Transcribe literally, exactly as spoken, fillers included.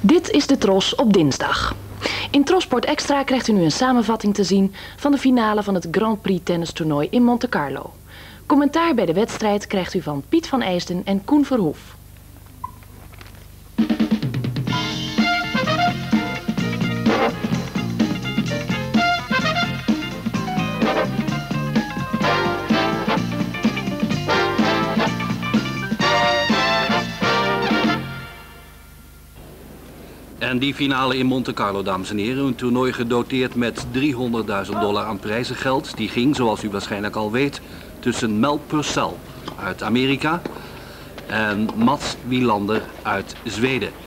Dit is de Tros op dinsdag. In Trosport Extra krijgt u nu een samenvatting te zien van de finale van het Grand Prix tennistoernooi in Monte Carlo. Commentaar bij de wedstrijd krijgt u van Piet van Eijsden en Koen Verhoef. En die finale in Monte Carlo, dames en heren, een toernooi gedoteerd met driehonderdduizend dollar aan prijzengeld. Die ging, zoals u waarschijnlijk al weet, tussen Mel Purcell uit Amerika en Mats Wilander uit Zweden.